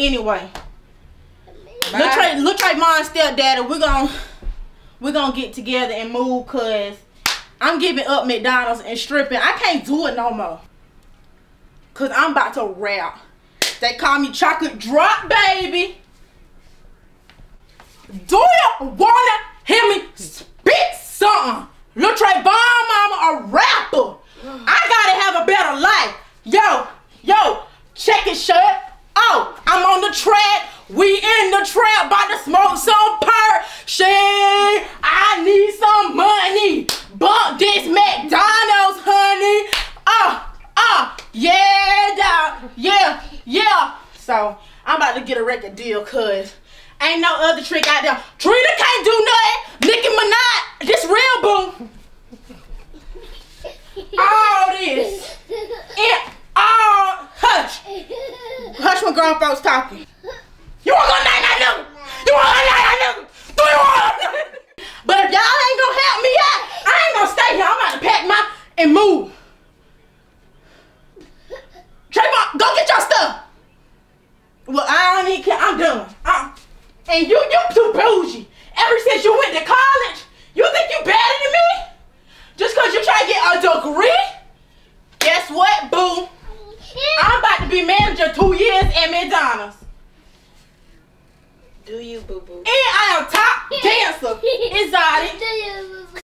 anyway. Lil Traevonn stepdaddy, we're gonna get together and move, cause I'm giving up McDonald's and stripping. I can't do it no more. Cause I'm about to rap. They call me Chocolate Drop Baby. Do you wanna hear me spit something? Lil Traevonn Mama a rapper. I gotta have a better life. Yo, check it, shirt. Oh, I'm on the track. We in the trap, about to smoke some perk. Shit, I need some money. Bump this McDonald's, honey. Yeah, dog. Yeah. So, I'm about to get a record deal, cuz ain't no other trick out there. Trina can't do nothing. Nicki Minaj, this real boo. All this. Hush when grown folks talking. You want to name that nigga? You want to name that nigga? Do you want to? But if y'all ain't gonna help me out, I ain't gonna stay here. I'm about to pack and move. Traevonn, go get your stuff. Well, I don't even care. I'm done. And you too bougie. Ever since you went to college, you think you better than me? Just cause you try to get a degree? Guess what, boo? I'm about to be manager 2 years at McDonald's. Do you, boo-boo? And I am top dancer. Exotic.